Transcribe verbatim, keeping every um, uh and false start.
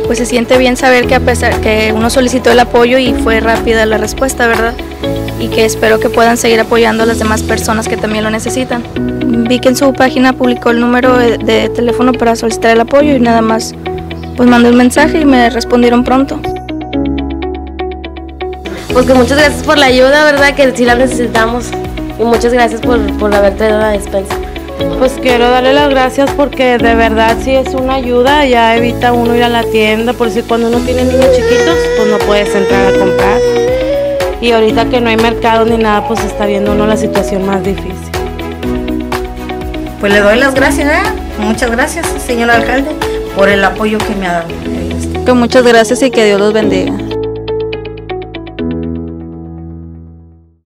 pues se siente bien saber que a pesar que uno solicitó el apoyo y fue rápida la respuesta, ¿verdad? Y que espero que puedan seguir apoyando a las demás personas que también lo necesitan. Vi que en su página publicó el número de, de teléfono para solicitar el apoyo y nada más pues mandé un mensaje y me respondieron pronto. Pues que muchas gracias por la ayuda, ¿verdad? Que sí la necesitamos. Y muchas gracias por, por haber traído la despensa. Pues quiero darle las gracias porque de verdad sí es una ayuda, ya evita uno ir a la tienda, por si cuando uno tiene niños chiquitos, pues no puedes entrar a comprar. Y ahorita que no hay mercado ni nada, pues está viendo uno la situación más difícil. Pues le doy las gracias, ¿eh? Muchas gracias, señor alcalde, por el apoyo que me ha dado. Que muchas gracias y que Dios los bendiga.